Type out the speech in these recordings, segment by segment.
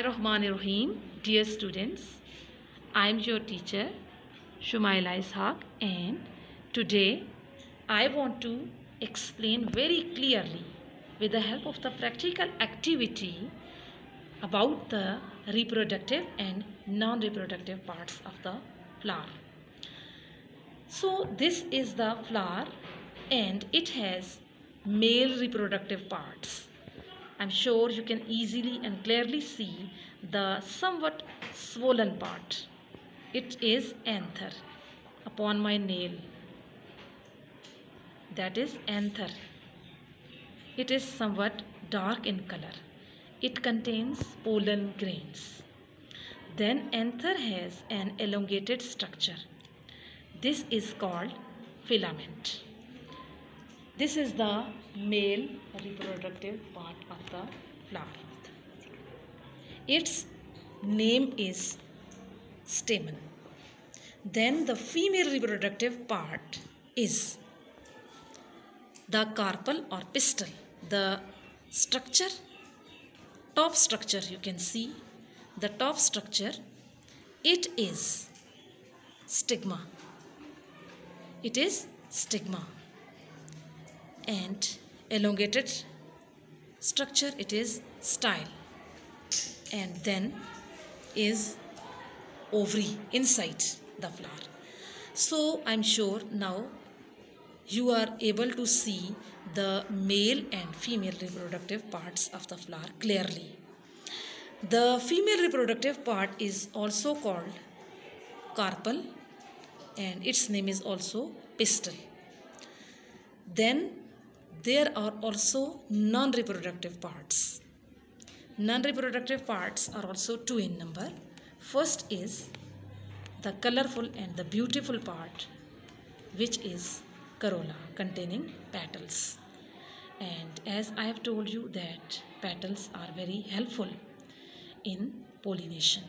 Bismillahirrahmanirrahim. Dear students, I am your teacher Shumaila Ishaq, and today I want to explain very clearly with the help of the practical activity about the reproductive and non-reproductive parts of the flower. So this is the flower and it has male reproductive parts. I'm sure you can easily and clearly see the somewhat swollen part. It is anther upon my nail. That is anther. It is somewhat dark in color. It contains pollen grains. Then anther has an elongated structure. This is called filament. This is the male reproductive part of the flower. Its name is stamen. Then the female reproductive part is the carpel or pistil. The structure, top structure, you can see the top structure, it is stigma. It is stigma. And elongated structure, it is style. And then is ovary inside the flower. So I'm sure now you are able to see the male and female reproductive parts of the flower clearly. The female reproductive part is also called carpel and its name is also pistil. Then there are also non-reproductive parts. Non-reproductive parts are also two in number. First is the colorful and the beautiful part, which is corolla, containing petals. And as I have told you that petals are very helpful in pollination.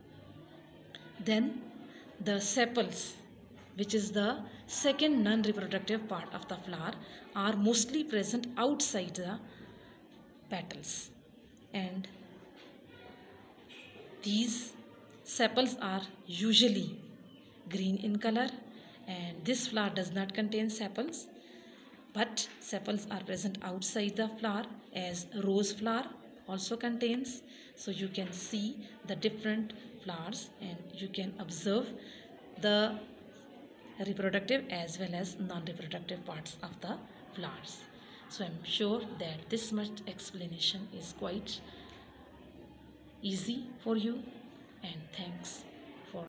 Then the sepals, which is the second non-reproductive part of the flower, are mostly present outside the petals. And these sepals are usually green in color, and this flower does not contain sepals, but sepals are present outside the flower, as rose flower also contains. So you can see the different flowers and you can observe the reproductive as well as non-reproductive parts of the flowers. So I'm sure that this much explanation is quite easy for you, and thank